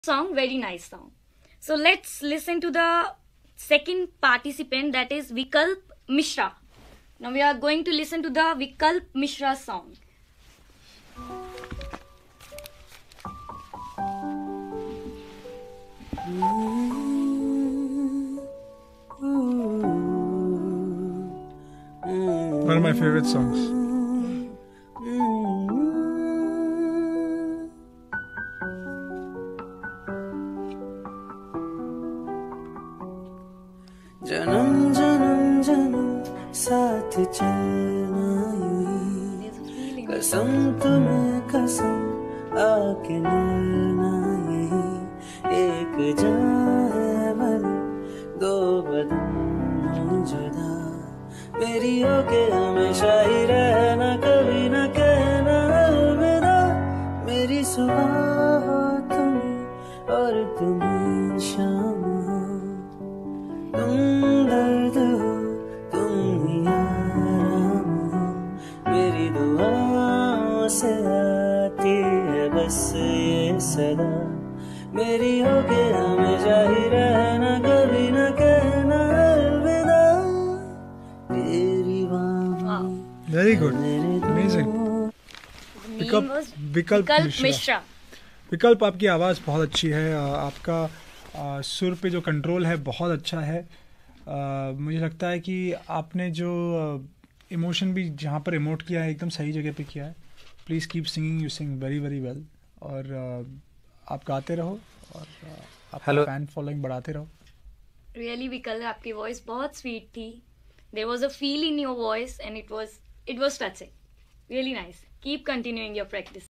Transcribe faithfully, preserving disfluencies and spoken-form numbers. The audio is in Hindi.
Song, very nice song. So let's listen to the second participant, that is Vikalp Mishra. Now we are going to listen to the Vikalp Mishra song. One of my favorite songs. जन्म जन्म जन्म साथ चलना यूं कसम तुम्हें कसम आके मिलना यही एक जान है भले दो बदन जुदा मेरी होके हमेशा ही रहना कभी न कहना अलविदा मेरी सुबह हो तुम और तुम शाम हो तुम दर्द हो तुम ही आराम हो मेरी दुआओं से आती है बस ये सदा मेरी होके हमेशा ही रहना कभी न कहना अलविदा तेरी बाहों Very good, amazing. The name Vikalp- was Vikalp Vikalp Mishra. Mishra. विकल्प, आपकी आवाज़ बहुत अच्छी है, आ, आपका आ, सुर पे जो कंट्रोल है बहुत अच्छा है। आ, मुझे लगता है कि आपने जो इमोशन भी जहाँ पर इमोट किया है एकदम सही जगह पे किया है। Please keep singing, you sing very very well. और आ, आप गाते रहो और आपका फैन फॉलोइंग बढ़ाते रहो। Really Vikalp, आपकी वॉइस बहुत स्वीट थी. There was a feel in your voice and it was it was touching. Really nice. Keep continuing your practice.